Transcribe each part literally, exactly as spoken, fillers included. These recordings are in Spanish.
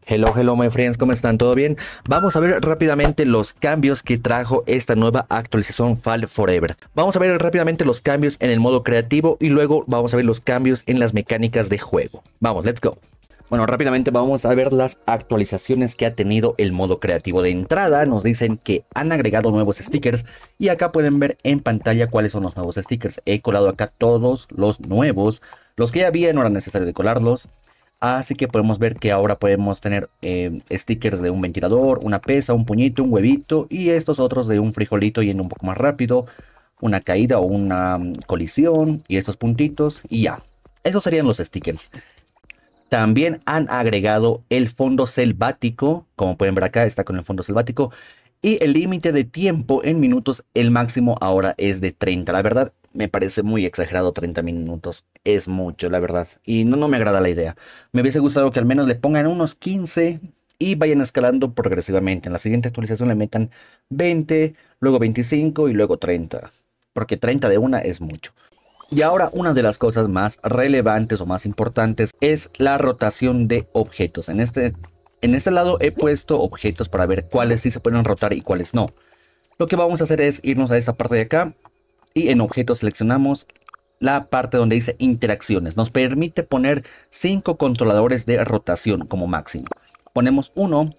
Hello, hello my friends, ¿cómo están? ¿Todo bien? Vamos a ver rápidamente los cambios que trajo esta nueva actualización Fall Forever. Vamos a ver rápidamente los cambios en el modo creativo y luego vamos a ver los cambios en las mecánicas de juego. Vamos, let's go. Bueno, rápidamente vamos a ver las actualizaciones que ha tenido el modo creativo. De entrada nos dicen que han agregado nuevos stickers y acá pueden ver en pantalla cuáles son los nuevos stickers. He colado acá todos los nuevos, los que ya había, no era necesario de colarlos. Así que podemos ver que ahora podemos tener eh, stickers de un ventilador, una pesa, un puñito, un huevito y estos otros de un frijolito yendo un poco más rápido, una caída o una um, colisión y estos puntitos y ya. Esos serían los stickers. También han agregado el fondo selvático, como pueden ver acá está con el fondo selvático. Y el límite de tiempo en minutos, el máximo ahora es de treinta. La verdad me parece muy exagerado, treinta minutos. Es mucho, la verdad. Y no, no me agrada la idea. Me hubiese gustado que al menos le pongan unos quince y vayan escalando progresivamente. En la siguiente actualización le metan veinte, luego veinticinco y luego treinta. Porque treinta de una es mucho. Y ahora una de las cosas más relevantes o más importantes es la rotación de objetos. En este, en este lado he puesto objetos para ver cuáles sí se pueden rotar y cuáles no. Lo que vamos a hacer es irnos a esta parte de acá y en objetos seleccionamos la parte donde dice interacciones. Nos permite poner cinco controladores de rotación como máximo. Ponemos uno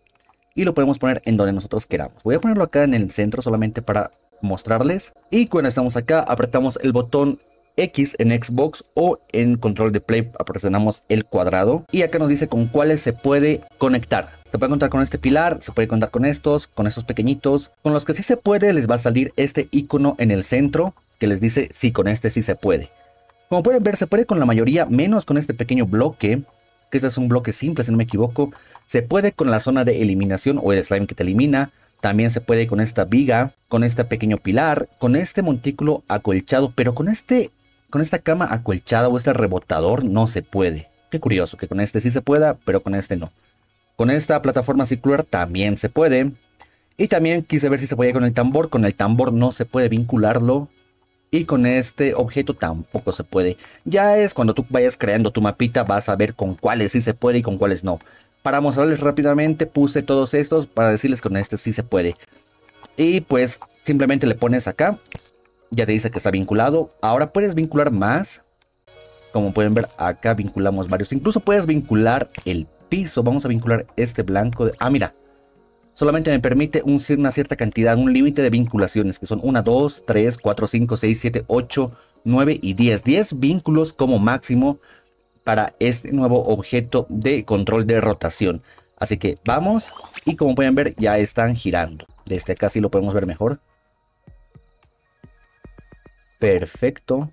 y lo podemos poner en donde nosotros queramos. Voy a ponerlo acá en el centro solamente para mostrarles. Y cuando estamos acá apretamos el botón X en Xbox o en control de Play presionamos el cuadrado y acá nos dice con cuáles se puede conectar. Se puede conectar con este pilar, se puede conectar con estos, con estos pequeñitos. Con los que sí se puede les va a salir este icono en el centro que les dice sí, con este sí se puede. Como pueden ver se puede con la mayoría menos con este pequeño bloque, que este es un bloque simple si no me equivoco. Se puede con la zona de eliminación o el slime que te elimina. También se puede con esta viga, con este pequeño pilar, con este montículo acolchado, pero con este, con esta cama acolchada o este rebotador no se puede. Qué curioso que con este sí se pueda, pero con este no. Con esta plataforma circular también se puede. Y también quise ver si se podía con el tambor. Con el tambor no se puede vincularlo. Y con este objeto tampoco se puede. Ya es cuando tú vayas creando tu mapita vas a ver con cuáles sí se puede y con cuáles no. Para mostrarles rápidamente puse todos estos para decirles que con este sí se puede. Y pues simplemente le pones acá. Ya te dice que está vinculado. Ahora puedes vincular más. Como pueden ver acá vinculamos varios. Incluso puedes vincular el piso. Vamos a vincular este blanco. De... Ah, mira. Solamente me permite un, una cierta cantidad, un límite de vinculaciones. Que son uno, dos, tres, cuatro, cinco, seis, siete, ocho, nueve y diez. diez vínculos como máximo para este nuevo objeto de control de rotación. Así que vamos y como pueden ver ya están girando. Desde acá sí lo podemos ver mejor. Perfecto.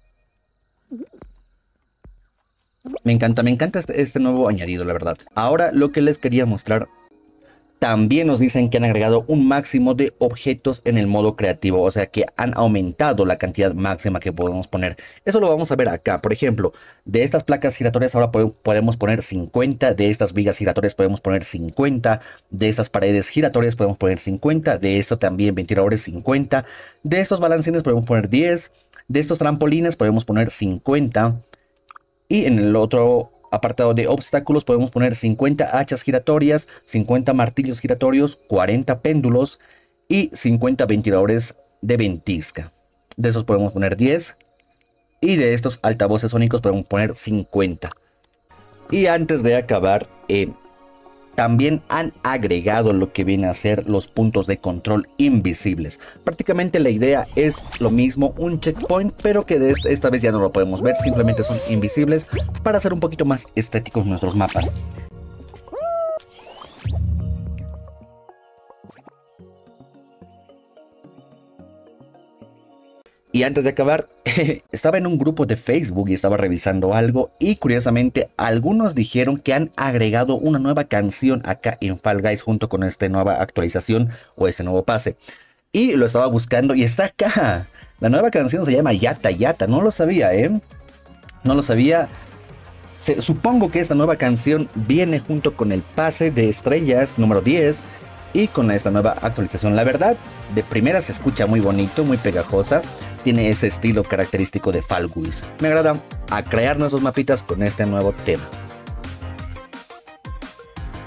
Me encanta, me encanta este, este nuevo añadido, la verdad. Ahora lo que les quería mostrar. También nos dicen que han agregado un máximo de objetos en el modo creativo. O sea que han aumentado la cantidad máxima que podemos poner. Eso lo vamos a ver acá. Por ejemplo, de estas placas giratorias ahora podemos poner cincuenta. De estas vigas giratorias podemos poner cincuenta. De estas paredes giratorias podemos poner cincuenta. De esto también ventiladores cincuenta. De estos balancines podemos poner diez. De estos trampolines podemos poner cincuenta. Y en el otro apartado de obstáculos podemos poner cincuenta hachas giratorias, cincuenta martillos giratorios, cuarenta péndulos y cincuenta ventiladores de ventisca. De esos podemos poner diez y de estos altavoces sónicos podemos poner cincuenta. Y antes de acabar, eh, también han agregado lo que viene a ser los puntos de control invisibles. Prácticamente la idea es lo mismo, un checkpoint, pero que de esta vez ya no lo podemos ver. Simplemente son invisibles para hacer un poquito más estéticos nuestros mapas. Y antes de acabar, estaba en un grupo de Facebook y estaba revisando algo y curiosamente algunos dijeron que han agregado una nueva canción acá en Fall Guys junto con esta nueva actualización o este nuevo pase. Y lo estaba buscando y está acá. La nueva canción se llama Yata Yata, no lo sabía, ¿eh? No lo sabía. Se, supongo que esta nueva canción viene junto con el pase de estrellas número diez y con esta nueva actualización. La verdad, de primera se escucha muy bonito, muy pegajosa. Tiene ese estilo característico de Fall Guys. Me agrada a crear nuestros mapitas con este nuevo tema.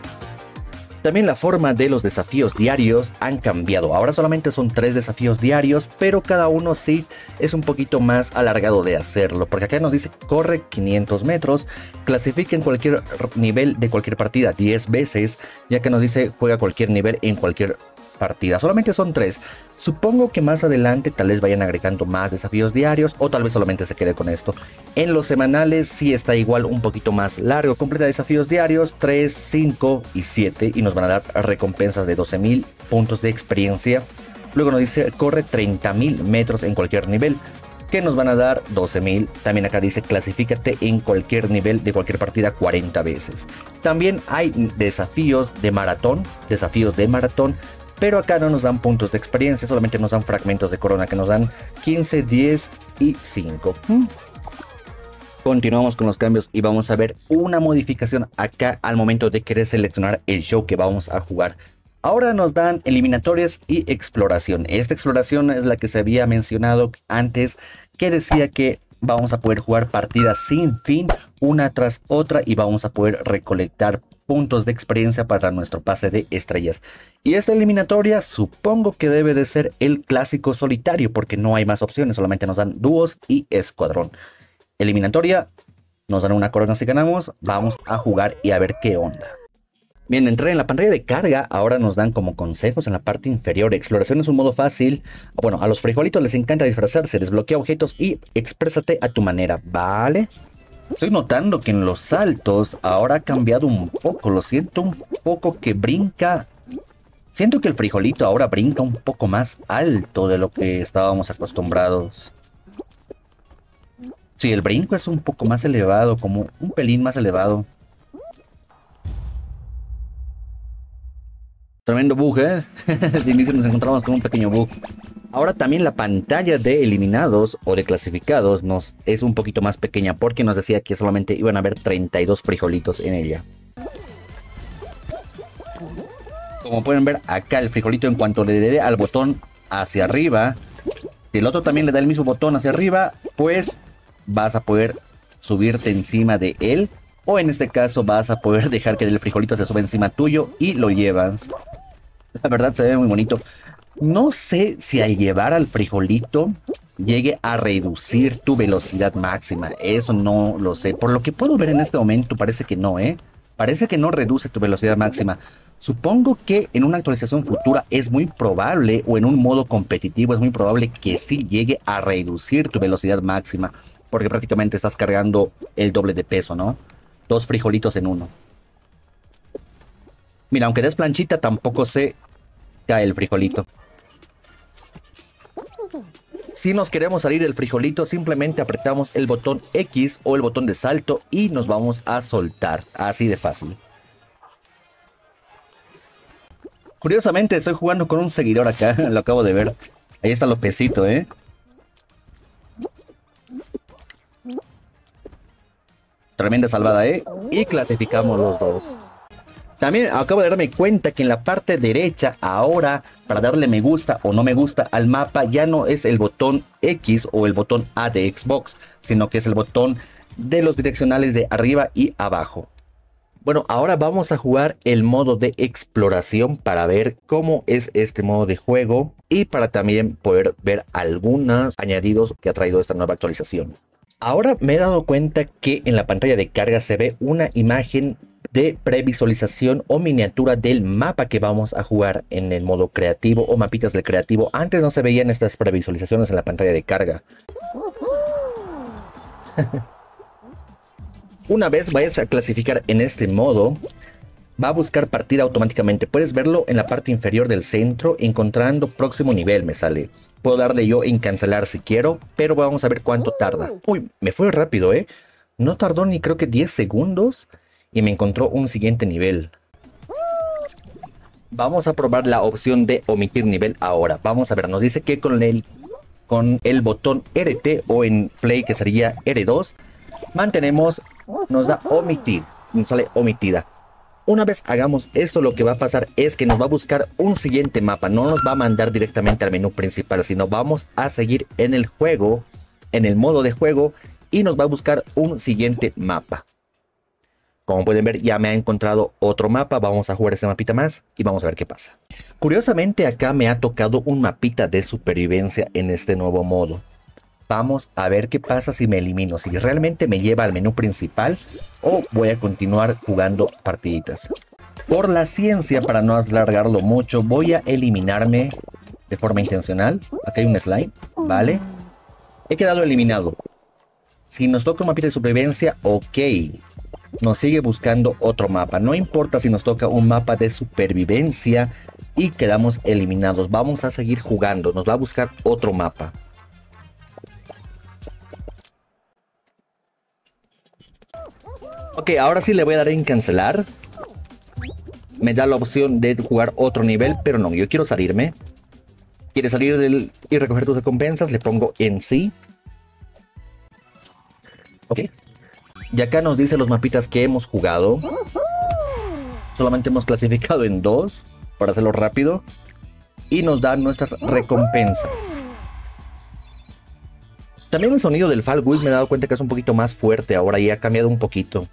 También la forma de los desafíos diarios han cambiado. Ahora solamente son tres desafíos diarios, pero cada uno sí es un poquito más alargado de hacerlo. Porque acá nos dice corre quinientos metros, clasifica en cualquier nivel de cualquier partida diez veces. Ya que nos dice juega cualquier nivel en cualquier partida. Solamente son tres. Supongo que más adelante tal vez vayan agregando más desafíos diarios o tal vez solamente se quede con esto. En los semanales sí está igual un poquito más largo. Completa desafíos diarios tres, cinco y siete y nos van a dar recompensas de doce mil puntos de experiencia. Luego nos dice corre treinta mil metros en cualquier nivel, que nos van a dar doce mil. También acá dice clasifícate en cualquier nivel de cualquier partida cuarenta veces. También hay desafíos de maratón, desafíos de maratón. Pero acá no nos dan puntos de experiencia, solamente nos dan fragmentos de corona que nos dan quince, diez y cinco. Hmm. Continuamos con los cambios y vamos a ver una modificación acá al momento de querer seleccionar el show que vamos a jugar. Ahora nos dan eliminatorias y exploración. Esta exploración es la que se había mencionado antes, que decía que vamos a poder jugar partidas sin fin, una tras otra, y vamos a poder recolectar puntos de experiencia para nuestro pase de estrellas. Y esta eliminatoria supongo que debe de ser el clásico solitario, porque no hay más opciones, solamente nos dan dúos y escuadrón. Eliminatoria, nos dan una corona si ganamos, vamos a jugar y a ver qué onda. Bien, entré en la pantalla de carga, ahora nos dan como consejos en la parte inferior. Exploración es un modo fácil. Bueno, a los frijolitos les encanta disfrazarse, desbloquea objetos y exprésate a tu manera, ¿vale? Estoy notando que en los saltos ahora ha cambiado un poco, lo siento un poco que brinca. Siento que el frijolito ahora brinca un poco más alto de lo que estábamos acostumbrados. Sí, el brinco es un poco más elevado, como un pelín más elevado. Tremendo bug, ¿eh? De inicio nos encontramos con un pequeño bug. Ahora también la pantalla de eliminados o de clasificados nos es un poquito más pequeña porque nos decía que solamente iban a haber treinta y dos frijolitos en ella. Como pueden ver acá el frijolito, en cuanto le dé al botón hacia arriba, si el otro también le da el mismo botón hacia arriba, pues vas a poder subirte encima de él. O en este caso vas a poder dejar que el frijolito se suba encima tuyo y lo llevas. La verdad se ve muy bonito. No sé si al llevar al frijolito llegue a reducir tu velocidad máxima. Eso no lo sé. Por lo que puedo ver en este momento parece que no, ¿eh? Parece que no reduce tu velocidad máxima. Supongo que en una actualización futura es muy probable, o en un modo competitivo es muy probable que sí llegue a reducir tu velocidad máxima. Porque prácticamente estás cargando el doble de peso, ¿no? Dos frijolitos en uno. Mira, aunque des planchita, tampoco se cae el frijolito. Si nos queremos salir del frijolito, simplemente apretamos el botón X o el botón de salto y nos vamos a soltar. Así de fácil. Curiosamente estoy jugando con un seguidor acá, lo acabo de ver. Ahí está Lopecito, ¿eh? Tremenda salvada, ¿eh? Y clasificamos los dos. También acabo de darme cuenta que en la parte derecha ahora, para darle me gusta o no me gusta al mapa, ya no es el botón X o el botón A de Xbox, sino que es el botón de los direccionales de arriba y abajo. Bueno, ahora vamos a jugar el modo de exploración para ver cómo es este modo de juego y para también poder ver algunos añadidos que ha traído esta nueva actualización. Ahora me he dado cuenta que en la pantalla de carga se ve una imagen de previsualización o miniatura del mapa que vamos a jugar en el modo creativo o mapitas del creativo. Antes no se veían estas previsualizaciones en la pantalla de carga. Una vez vayas a clasificar en este modo, va a buscar partida automáticamente. Puedes verlo en la parte inferior del centro, encontrando próximo nivel me sale. Puedo darle yo en cancelar si quiero, pero vamos a ver cuánto tarda. Uy, me fue rápido, ¿eh? No tardó ni creo que diez segundos y me encontró un siguiente nivel. Vamos a probar la opción de omitir nivel ahora. Vamos a ver, nos dice que con el, con el botón R T o en Play, que sería R dos, mantenemos, nos da omitir, nos sale omitida. Una vez hagamos esto, lo que va a pasar es que nos va a buscar un siguiente mapa. No nos va a mandar directamente al menú principal, sino vamos a seguir en el juego, en el modo de juego, y nos va a buscar un siguiente mapa. Como pueden ver, ya me ha encontrado otro mapa. Vamos a jugar ese mapita más y vamos a ver qué pasa. Curiosamente, acá me ha tocado un mapita de supervivencia en este nuevo modo. Vamos a ver qué pasa si me elimino. Si realmente me lleva al menú principal o voy a continuar jugando partiditas. Por la ciencia, para no alargarlo mucho, voy a eliminarme de forma intencional. Acá hay un slime, ¿vale? He quedado eliminado. Si nos toca un mapita de supervivencia, ok. Nos sigue buscando otro mapa. No importa si nos toca un mapa de supervivencia y quedamos eliminados. Vamos a seguir jugando. Nos va a buscar otro mapa. Ok, ahora sí le voy a dar en cancelar. Me da la opción de jugar otro nivel, pero no, yo quiero salirme. ¿Quieres salir del y recoger tus recompensas? Le pongo en sí. Ok. Y acá nos dice los mapitas que hemos jugado. Solamente hemos clasificado en dos, para hacerlo rápido. Y nos dan nuestras recompensas. También el sonido del Fall Guys me he dado cuenta que es un poquito más fuerte ahora y ha cambiado un poquito.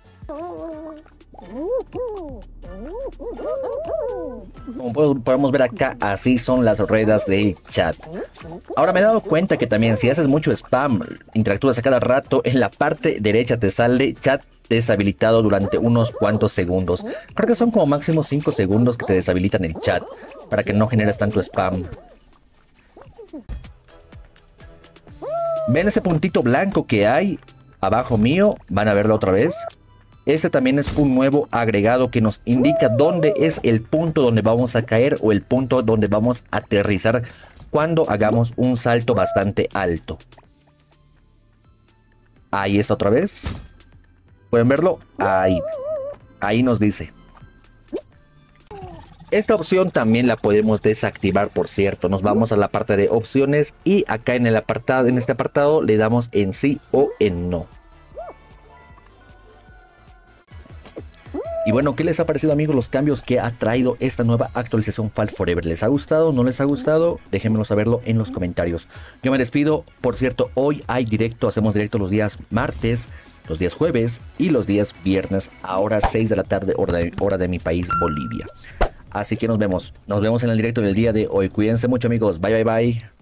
Como podemos ver acá, así son las ruedas del chat. Ahora me he dado cuenta que también si haces mucho spam, interactúas a cada rato, en la parte derecha te sale chat deshabilitado durante unos cuantos segundos. Creo que son como máximo cinco segundos que te deshabilitan el chat para que no generes tanto spam. ¿Ven ese puntito blanco que hay abajo mío? Van a verlo otra vez. Ese también es un nuevo agregado que nos indica dónde es el punto donde vamos a caer o el punto donde vamos a aterrizar cuando hagamos un salto bastante alto. Ahí está otra vez. ¿Pueden verlo? Ahí. Ahí nos dice. Esta opción también la podemos desactivar, por cierto. Nos vamos a la parte de opciones y acá en el apartado, en este apartado le damos en sí o en no. Y bueno, ¿qué les ha parecido, amigos, los cambios que ha traído esta nueva actualización Fall Forever? ¿Les ha gustado? ¿No les ha gustado? Déjenmelo saberlo en los comentarios. Yo me despido. Por cierto, hoy hay directo. Hacemos directo los días martes, los días jueves y los días viernes a horas seis de la tarde, hora de, hora de mi país, Bolivia. Así que nos vemos. Nos vemos en el directo del día de hoy. Cuídense mucho, amigos. Bye, bye, bye.